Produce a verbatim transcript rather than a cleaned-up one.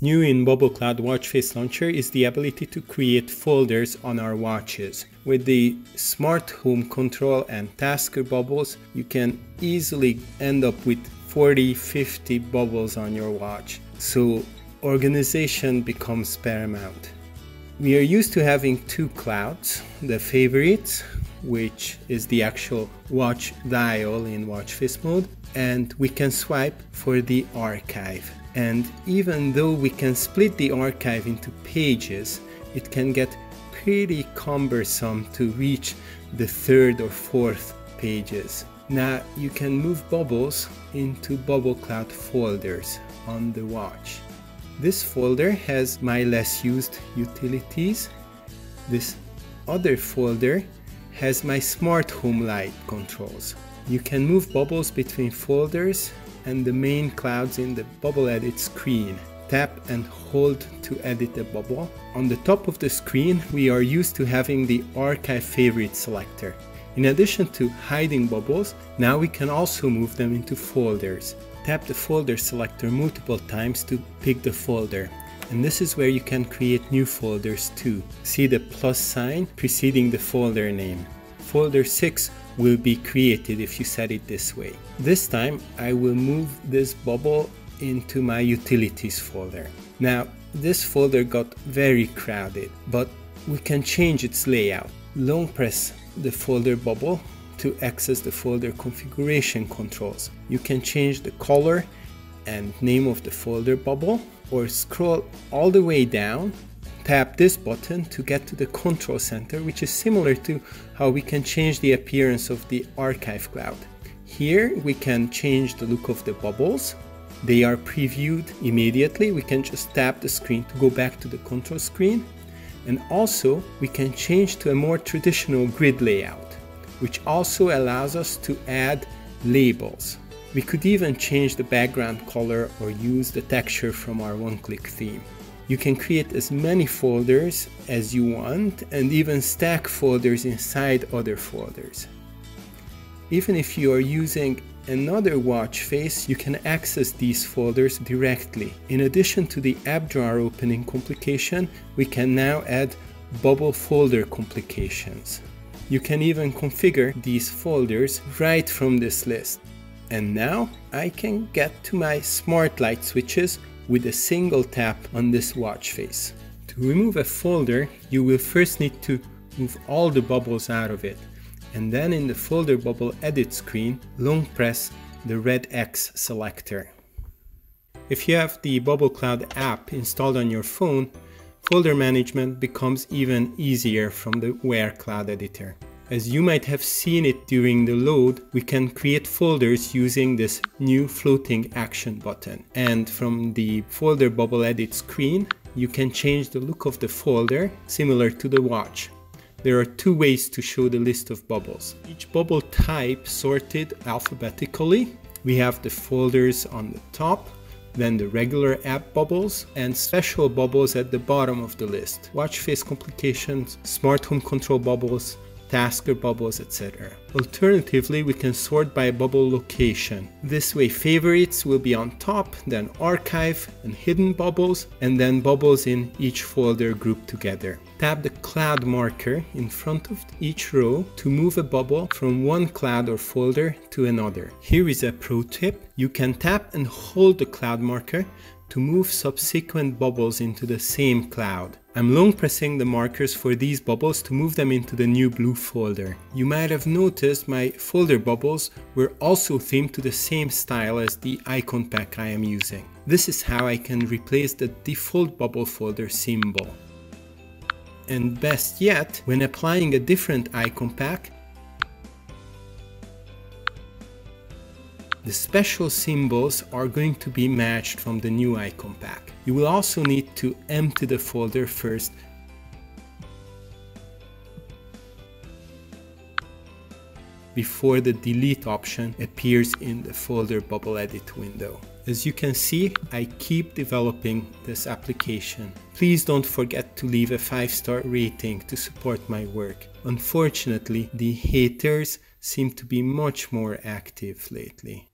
New in Bubble Cloud Watch Face Launcher is the ability to create folders on our watches. With the Smart Home Control and Tasker bubbles, you can easily end up with forty to fifty bubbles on your watch. So organization becomes paramount. We are used to having two clouds, the favorites, which is the actual watch dial in watch face mode, and we can swipe for the archive. And even though we can split the archive into pages, it can get pretty cumbersome to reach the third or fourth pages. Now you can move bubbles into Bubble Cloud folders on the watch. This folder has my less used utilities. This other folder has my smart home light controls. You can move bubbles between folders and the main clouds in the bubble edit screen. Tap and hold to edit a bubble. On the top of the screen, we are used to having the archive favorite selector. In addition to hiding bubbles, now we can also move them into folders. Tap the folder selector multiple times to pick the folder. And this is where you can create new folders too. See the plus sign preceding the folder name. Folder six will be created if you set it this way. This time I will move this bubble into my utilities folder. Now this folder got very crowded, but we can change its layout. Long press the folder bubble to access the folder configuration controls. You can change the color and name of the folder bubble, or scroll all the way down. Tap this button to get to the control center, which is similar to how we can change the appearance of the archive cloud. Here we can change the look of the bubbles. They are previewed immediately. We can just tap the screen to go back to the control screen. And also we can change to a more traditional grid layout, which also allows us to add labels. We could even change the background color or use the texture from our one-click theme. You can create as many folders as you want and even stack folders inside other folders. Even if you are using another watch face, you can access these folders directly. In addition to the app drawer opening complication, we can now add bubble folder complications. You can even configure these folders right from this list. And now I can get to my smart light switches with a single tap on this watch face. To remove a folder, you will first need to move all the bubbles out of it, and then in the folder bubble edit screen, long press the red X selector. If you have the Bubble Cloud app installed on your phone, folder management becomes even easier from the Wear Cloud editor. As you might have seen it during the load, we can create folders using this new floating action button. And from the folder bubble edit screen, you can change the look of the folder similar to the watch. There are two ways to show the list of bubbles. Each bubble type sorted alphabetically. We have the folders on the top, then the regular app bubbles, and special bubbles at the bottom of the list. Watch face complications, smart home control bubbles, tasker bubbles, et cetera. Alternatively, we can sort by bubble location. This way favorites will be on top, then archive and hidden bubbles, and then bubbles in each folder grouped together. Tap the cloud marker in front of each row to move a bubble from one cloud or folder to another. Here is a pro tip. You can tap and hold the cloud marker to move subsequent bubbles into the same cloud. I'm long pressing the markers for these bubbles to move them into the new blue folder. You might have noticed my folder bubbles were also themed to the same style as the icon pack I am using. This is how I can replace the default bubble folder symbol. And best yet, when applying a different icon pack, the special symbols are going to be matched from the new icon pack. You will also need to empty the folder first before the delete option appears in the folder bubble edit window. As you can see, I keep developing this application. Please don't forget to leave a five star rating to support my work. Unfortunately, the haters seem to be much more active lately.